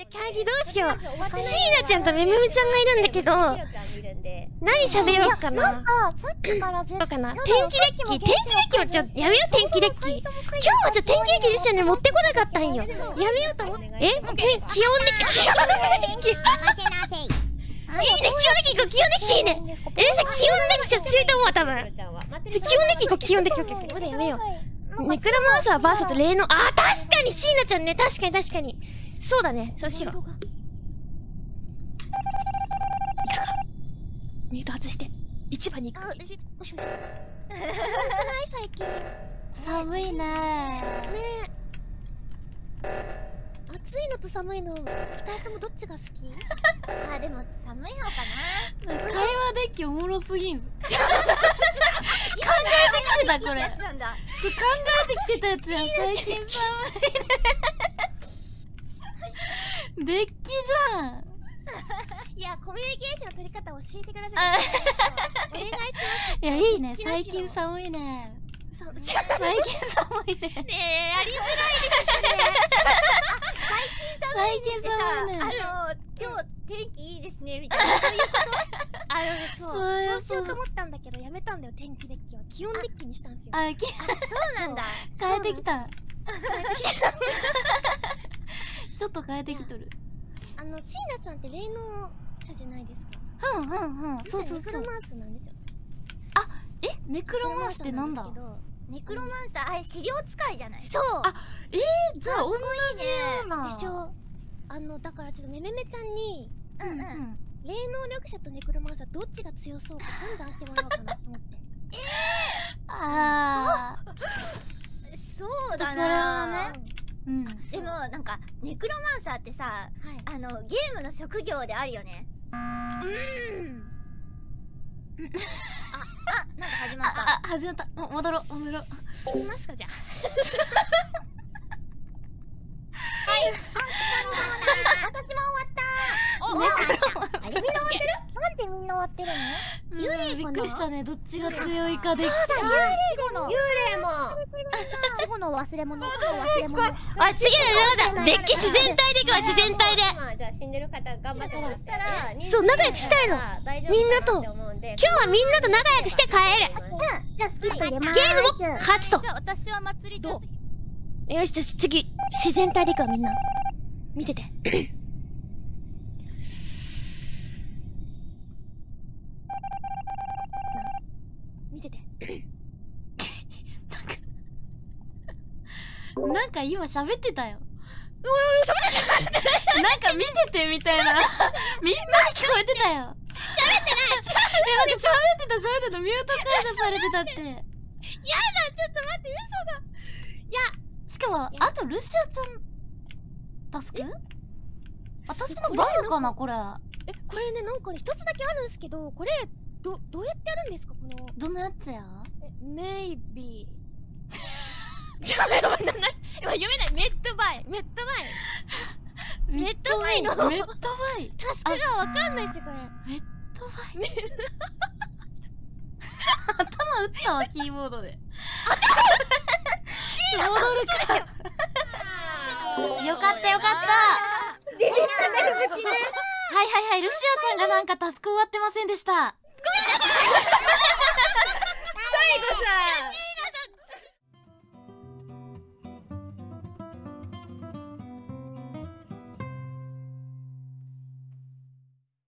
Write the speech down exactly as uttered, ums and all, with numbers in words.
会議どうしよう。シーナちゃんとめめめちゃんがいるんだけど、何喋ろうかな。 なんかさっきからぜかな。天気デッキ、天気デッキもちょっとやめよう。天気デッキ。今日はちょっと天気デッキですよね。持ってこなかったんよ。やめようと思って。え、気温デッキ、気温デッキ。いいね、気温デッキ行こう、気温デッキいいね。え、さ、気温デッキちょっと強いと思うわ、多分。気温デッキ行こう、気温デッキ。まだやめよう。ネクラマンサー ブイエス 霊能。あ、確かにシーナちゃんね。確かに確かに。そうだね。そうしよう。ミュート外して。一番に行く。寒くない最近。 寒いね。 ねえ。暑いのと寒いの、二人ともどっちが好き？ あ、でも寒い方かな。 会話デッキおもろすぎんぞ。考えてきてたこれ。考えてきてたやつやん。最近寒いね。デッキじゃん。 いや、コミュニケーションの取り方教えてください。お願いします。 いや、いいね。最近寒いね。最近寒いね。 ねえ、やりづらいですね。 最近寒いってさ、 あの、今日天気いいですねみたいな。そういうこと？あの、そう、そうしようと思ったんだけど、やめたんだよ、天気デッキは。気温デッキにしたんですよ。 あ、 そうなんだ。 変えてきた。ちょっと変えてきとる。 あの、シーナさんって霊能者じゃないですか。 うんうんうん。そうそうそう。 ネクロマンスなんですよ。 あ、え、ネクロマンスってなんだ？ ネクロマンサー、あれ資料使いじゃない？ そう。 あ、えー、じゃあ同じような。 でしょ。あの、だからちょっとめめめちゃんに、 うんうん。 霊能力者とネクロマンサーどっちが強そうか判断してもらおうかなと思って。 ええああ。 そうだな。 それはね。うん。 でもなんかネクロマンサーってさ、あのゲームの職業であるよね。うん。あ、あ、なんか始まった。 あ、始まった。もう戻ろう、戻ろう。 行きますかじゃあ。 はい。私も終わった。お、みんな終わってる？なんでみんな終わってるの？幽霊かな？ びっくりしたね。どっちが強いかで。 幽霊の。幽霊も。死後の忘れ物。忘れ物。 あ、次のだ。デッキ自然体でいくわ、自然体で。 じゃあ死んでる方頑張ってましたら、 そう仲良くしたいの。みんなと。今日はみんなと仲良くして帰る。 うん。じゃあスキップ入れます。 ゲームも勝つと。 じゃあ私は祭りちゃん。 よし、次自然体でいくわみんな。見てて。見てて。 なんか今喋ってたよ。なんか見ててみたいな。みんなに聞こえてたよ。喋ってない。なんか喋ってた喋ってた。ミュート解除されてたって。やだ、ちょっと待って、嘘だ。いや、しかもあとルシアちゃんタスク？私のバグかなこれ。 え、これね、なんかね、一つだけあるんですけど、これどどうやってやるんですかこの。 どんなやつや？ え、メイビー。やばいやばい、な、な、今読めない。メッドバイ、メッドバイ。メッドバイのメッドバイ。 タスクがわかんないですよこれ。 メッドバイ。頭打ったわキーボードで。戻るか。よかったよかった。はいはいはい、ルシアちゃんがなんかタスク終わってませんでした。 最後さ、